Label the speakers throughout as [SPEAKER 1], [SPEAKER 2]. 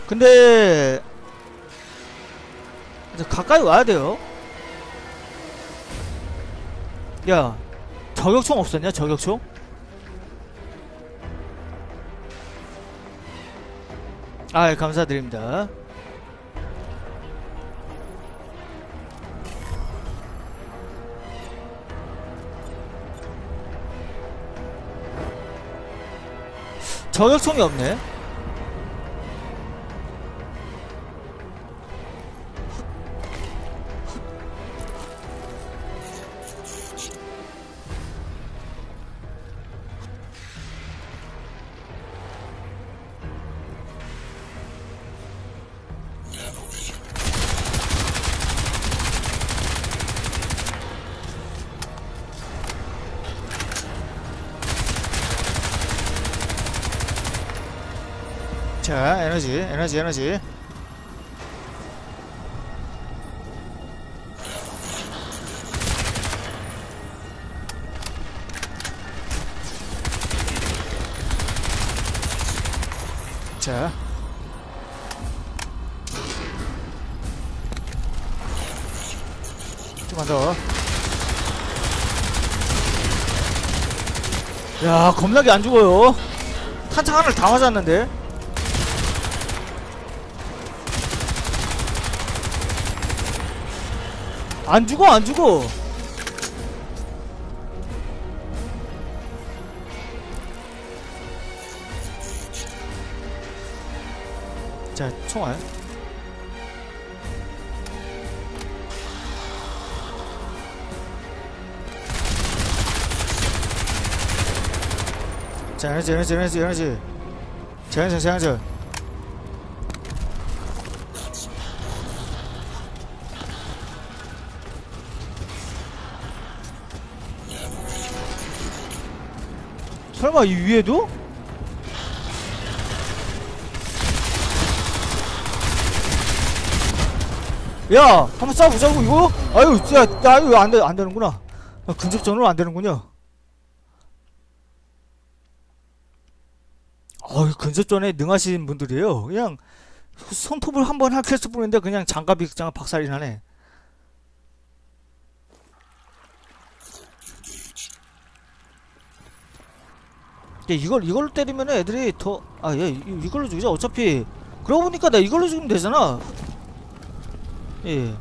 [SPEAKER 1] 근데 이제 가까이 와야 돼요. 야, 저격총 없었냐? 저격총? 아, 감사드립니다. 저격총이 없네. 자, 에너지. 자, 좀만 더. 야, 겁나게 안 죽어요. 탄창 하나를 다 맞았는데. 안 죽어. 자, 총알. 자, 에너지. 재환전. 설마 이 위에도? 야, 한번 싸보자고 이거? 아유, 야, 이거 안 되는구나. 근접전으로 안 되는군요. 근접전에 능하신 분들이에요. 그냥 손톱을 한번 할했을 뿐인데 그냥 장갑이 그냥 박살이 나네. 이걸로 때리면 애들이 더, 이걸로 죽이자. 어차피 그러고 보니까 나 이걸로 죽이면 되잖아. 예.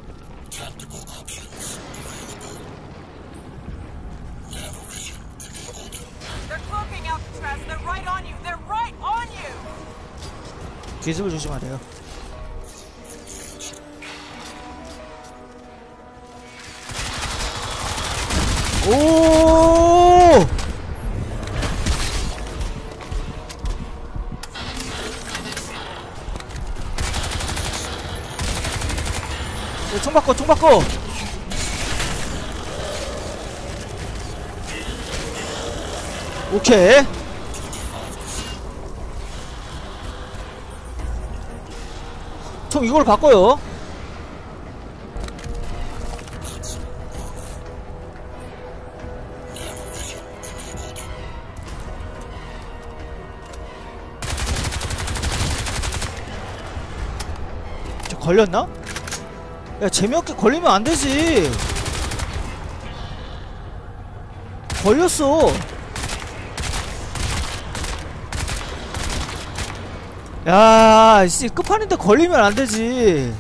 [SPEAKER 1] 기습을 조심하래요. 오! 총 바꿔. 오케이. 총 이걸 바꿔요. 저 걸렸나? 야, 재미없게 걸리면 안 되지. 걸렸어. 야, 씨, 끝판인데 걸리면 안 되지.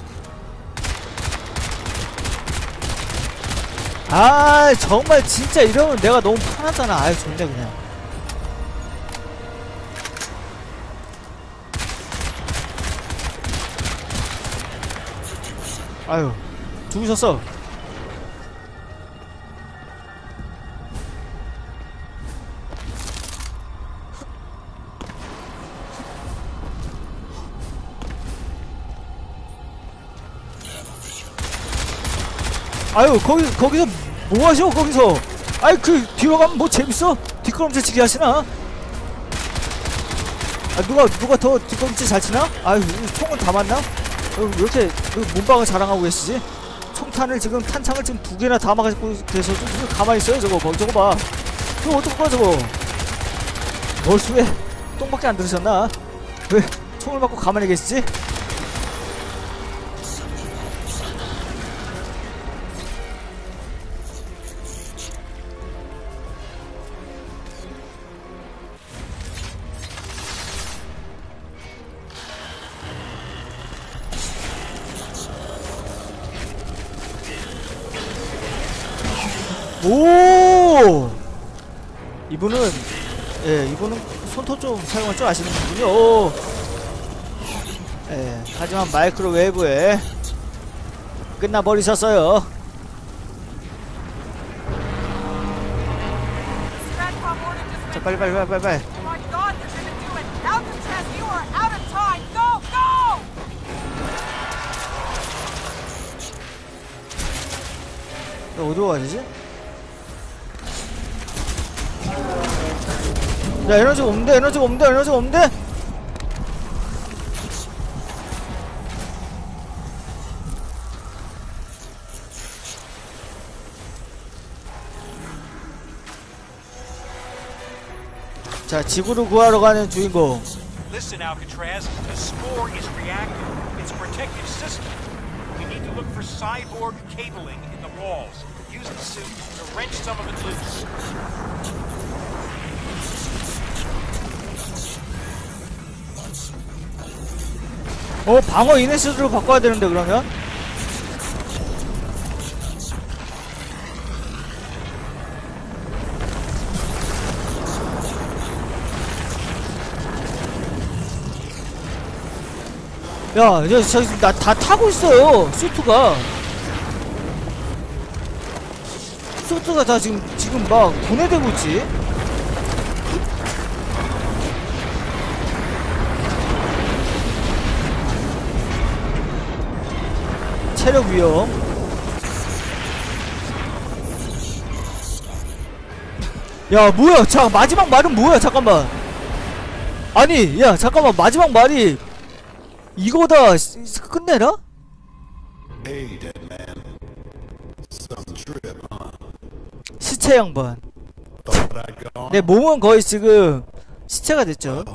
[SPEAKER 1] 아, 정말 진짜 이러면 내가 너무 편하잖아. 아유, 좋네 그냥. 아유, 죽으셨어. 아유, 거기서 뭐 하셔, 거기서. 아이, 그 뒤로 가면 뭐 재밌어? 뒷걸음질치기 하시나? 아, 누가 더 뒷걸음질 잘 치나? 아유, 총은 다 맞나? 왜 이렇게 몸빵을 자랑하고 계시지? 총탄을 지금, 탄창을 지금 2개나 다 막아서 계속 가만히 있어요. 저거 봐. 저거 어떡할 거야 저거. 벌수에 똥밖에 안 들으셨나? 왜 총을 맞고 가만히 계시지? 오! 이분은 예, 이분은 손톱 좀 사용할 줄 아시는 분군요. 오. 예, 하지만 마이크로웨이브에 끝나버리셨어요. 자, 빨리. 너 어디로 가야 되지? 야, 에너지가 없는데? 자, 지구를 구하러 가는 주인공.
[SPEAKER 2] Listen, Alcatraz, the spore is reactive. It's a protective system. We need to look for cyborg cabling in the walls. Use the suit to wrench some of it loose.
[SPEAKER 1] 방어 이네스로 바꿔야 되는데, 그러면? 야, 나 다 타고 있어요, 수트가 다 지금 막 분해되고 있지? 체력 위험. 야, 뭐야? 자, 마지막 말은 뭐야? 잠깐만. 아니, 야, 잠깐만. 마지막 말이 이거다. 끝내라? 시체 양반. 내 몸은 거의 지금 시체가 됐죠.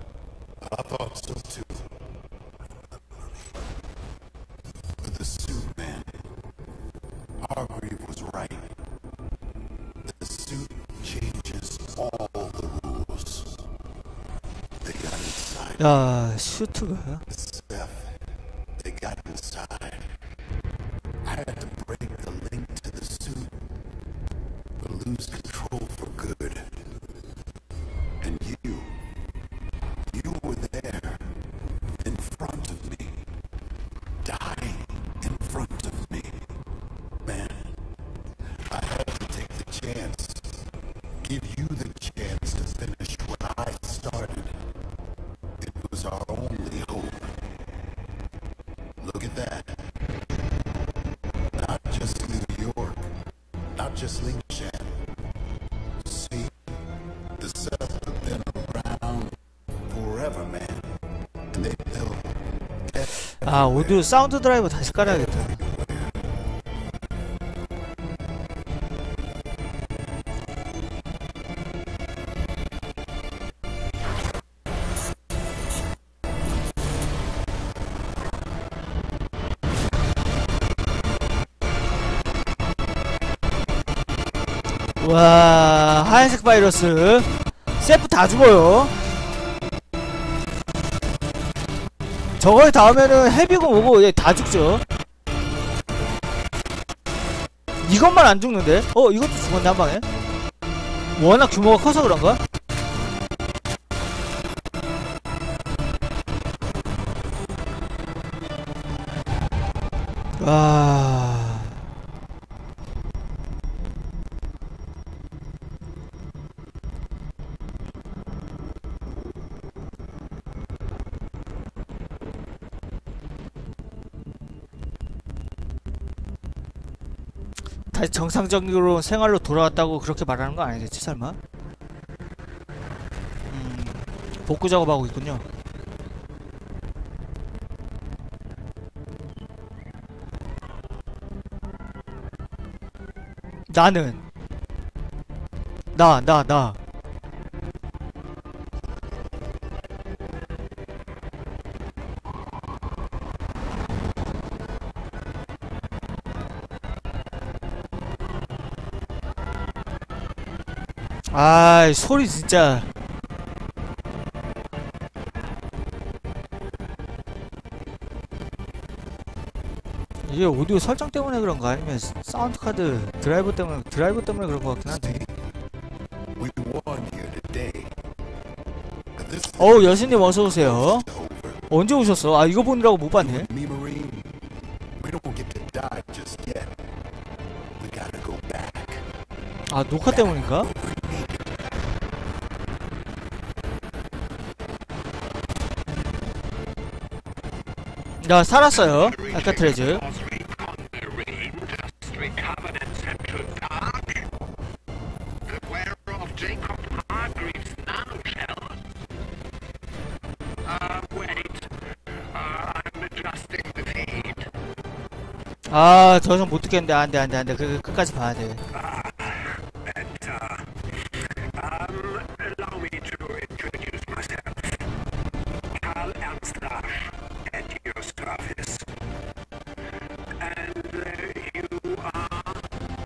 [SPEAKER 3] Hargreave was right. The suit changes all the rules. They got inside.
[SPEAKER 1] 야, 슈트가.
[SPEAKER 3] Seth, they got inside. I had to break the link to the suit, but lose control for good. And you were there, in front of me, dying in front of me. Man, I had to take the chance, give you the chance to finish what I started. It was our only hope. Look at that. Not just New York, not just Lingshan. See, the Seth have been around forever, man. And they built
[SPEAKER 1] 아, 오디오 사운드 드라이버 다시 깔아야겠다. 와, 하얀색 바이러스. 세프 다 죽어요. 저거에 닿으면은 헤비고 뭐고, 예, 다 죽죠. 이것만 안 죽는데? 이것도 죽었네, 한 방에. 워낙 규모가 커서 그런가? 와. 다시 정상적으로 생활로 돌아왔다고 그렇게 말하는 거 아니겠지, 설마? 복구 작업하고 있군요. 나는 아, 소리 진짜. 이게 오디오 설정 때문에 그런가 아니면 사운드 카드 드라이브 때문에 그런 것 같긴 한데.
[SPEAKER 3] We won here today. But this
[SPEAKER 1] 어우, 여신님 어서 오세요.
[SPEAKER 3] is over.
[SPEAKER 1] 언제 오셨어? 아, 이거 보느라고 못 봤네.
[SPEAKER 3] Me, Marine, we don't get to die just yet. We gotta go back.
[SPEAKER 1] 아, 녹화 때문인가? 야, 살았어요. 알카트레즈. 아, 더 이상 못 듣겠는데. 안 돼. 끝까지 봐야 돼.
[SPEAKER 2] Allow me to introduce myself. Karl Ernstach at your service. And you are?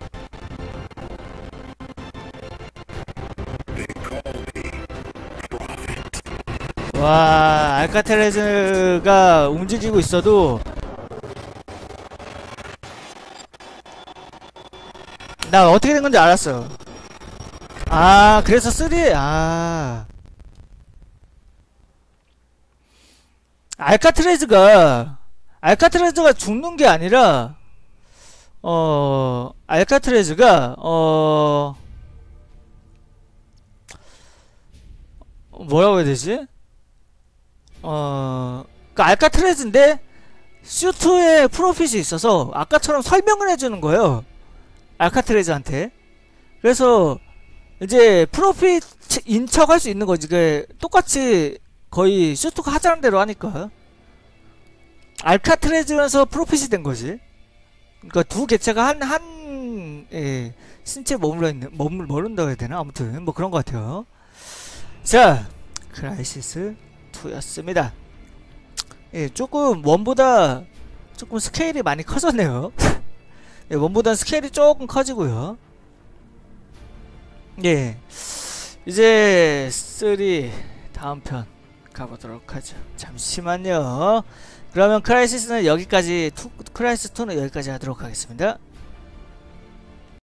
[SPEAKER 3] They call me Prophet.
[SPEAKER 1] 와, 알카트레즈가 움직이고 있어도 나 어떻게 된 건지 알았어. 아, 그래서 3, 알카트레즈가 죽는 게 아니라, 알카트레즈가, 뭐라고 해야 되지? 알카트레즈인데, 슈트에 프로핏이 있어서, 아까처럼 설명을 해주는 거예요. 알카트레즈한테. 그래서, 이제 프로핏 인척할 수 있는 거지. 그 똑같이 거의 슈트가 하자는 대로 하니까 알카트레즈면서 프로핏이 된 거지. 그러니까 두 개체가 한 신체에 머문다고 해야 되나? 아무튼 뭐 그런 것 같아요. 자, 크라이시스 2였습니다. 예, 조금 원보다 조금 스케일이 많이 커졌네요. 예, 원보다 스케일이 조금 커지고요. 예, 이제 3 다음 편 가보도록 하죠. 잠시만요. 그러면 크라이시스는 여기까지, 크라이시스 2는 여기까지 하도록 하겠습니다.